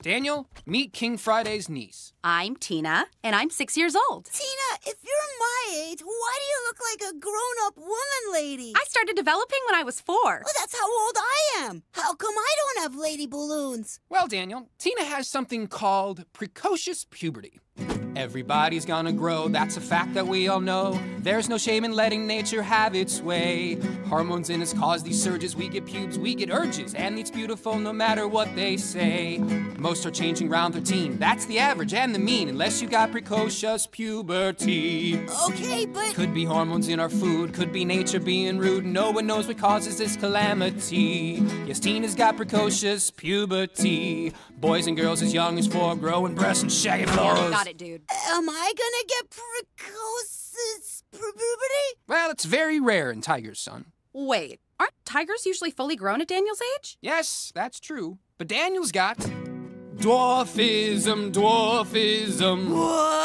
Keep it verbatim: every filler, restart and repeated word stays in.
Daniel, meet King Friday's niece. I'm Tina, and I'm six years old. Tina, if you're my age, why do you look like a grown-up woman lady? I started developing when I was four. Well, that's how old I am. How come I don't have lady balloons? Well, Daniel, Tina has something called precocious puberty. Everybody's gonna grow, that's a fact that we all know. There's no shame in letting nature have its way. Hormones in us cause these surges, we get pubes, we get urges, and it's beautiful no matter what they say. Most are changing around thirteen, that's the average and the mean, unless you got precocious puberty. Okay, but... Could be hormones in our food, could be nature being rude, no one knows what causes this calamity. Yes, Tina's got precocious puberty. Boys and girls as young as four, growing breasts and shaggy floors. Yeah, got it, dude. Am I gonna get precocious puberty? Well, it's very rare in tigers, son. Wait, aren't tigers usually fully grown at Daniel's age? Yes, that's true. But Daniel's got dwarfism, dwarfism. What?